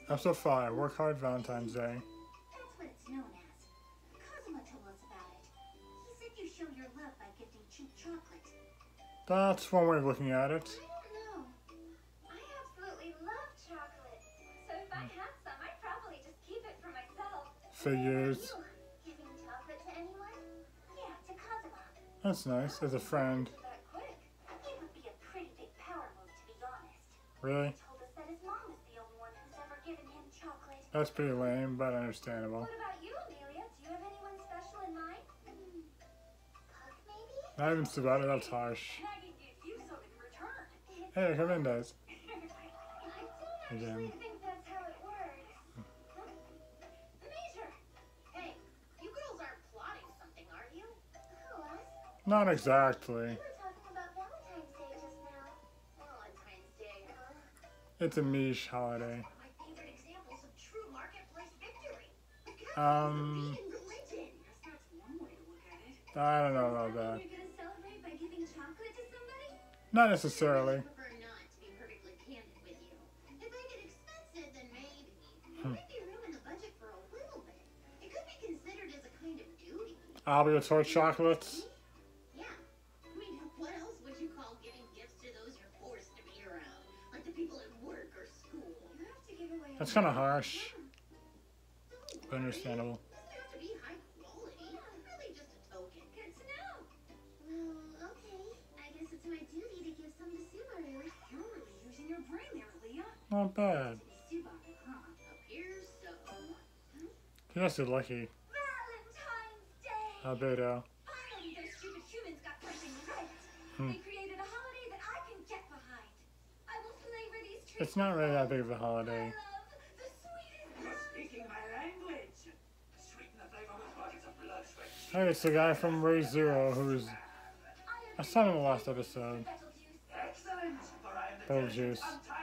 Episode 5, Work Hard Valentine's Day. That's what it's known as. Kazuma told us about it. He said you show your love by gifting cheap chocolate. That's one way of looking at it. I don't know. I absolutely love chocolate. So if I had some, I'd probably just keep it for myself. Figures. You giving chocolate to anyone? Yeah, to Kazuma. That's nice, as a friend. That quick. It would be a pretty big power move, to be honest. Really? He told us that his mom is the only one who's ever given him chocolate. That's pretty lame, but understandable. What about you, Amelia? Do you have anyone special in mind? Puck, maybe? Not even Tsubata, that's harsh. And I can give you some in return. Hey, come in, guys. I don't actually Again. think that's how it works. Major! Hey, you girls aren't plotting something, are you? Who, us? Not exactly. We were talking about Valentine's Day just now. Valentine's Day, huh? It's a niche holiday. My favorite examples of true marketplace victory. Um, Beating religion. Yes, that's one way to look at it. I don't know about that. You're gonna celebrate by giving chocolate to somebody? Not necessarily. I prefer not to be perfectly candid with you. If I get expensive, then maybe. Hmm. Maybe ruin the budget for a little bit. It could be considered as a kind of duty. Obligatory chocolates. Yeah. I mean, what else would you call giving gifts to those you're forced to be around? Like the people at work or school. You have to give away That's kind of harsh, but understandable. Doesn't have to be high quality. Really just a token. Good to know. Well, okay. I guess it's my duty to give some to Subaru. You're really using your brain there, Leah. Not bad. Subaru, huh? Appears so. You're so lucky. Valentine's Day! Albedo. Finally, those stupid humans got something right. Hmm. They created a holiday that I can get behind. I will flavor these treats. It's not really that big of a I holiday. love the sweetest. You're speaking my language. Sweeten the flavor with buckets of blood, sweat. Hey, it's the guy from Raise Zero who's... I saw him in the last episode. Special juice. Excellent, for I am the Betelgeuse. delicate, untied